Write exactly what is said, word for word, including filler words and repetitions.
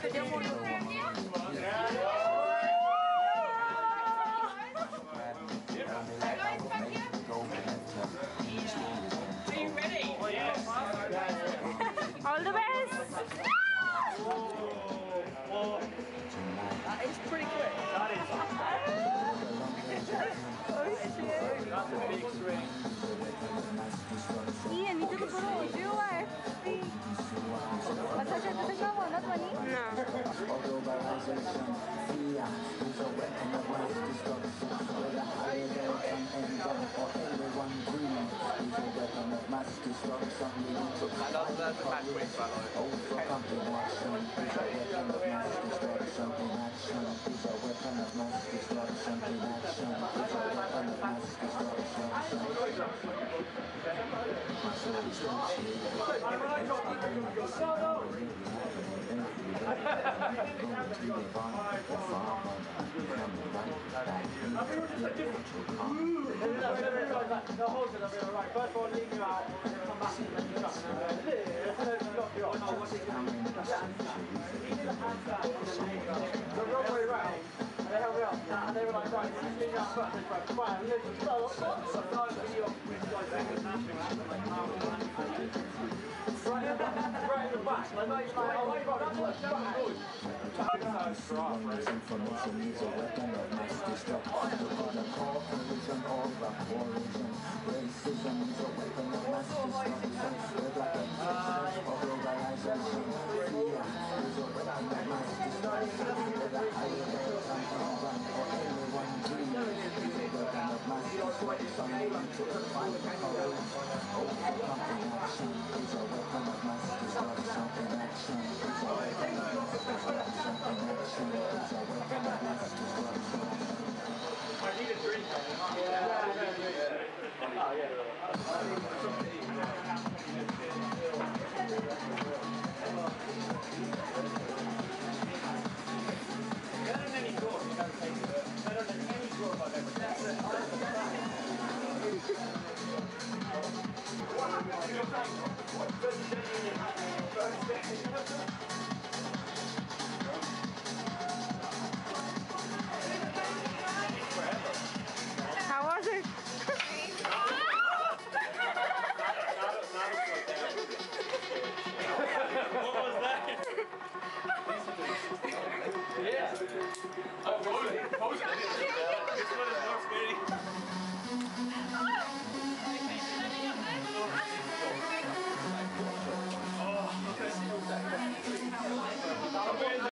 All the best! That is pretty quick. That is. That's a big swing. Ian, you took a photo with your wife. Masaya, did you have one? Not money? No. That's a bad quick, by the way. The wrong way round. And they held me up, and they were like, right, you spin your ass back, and they were like, and they just fell off. Right in the back, and I know you're like, oh, wait, that's what's back. I need a drink. Yeah, yeah, yeah. Oh, yeah. Better than any course, you don't take it. Better than any course I've ever done. How was it? What was that? Yeah. I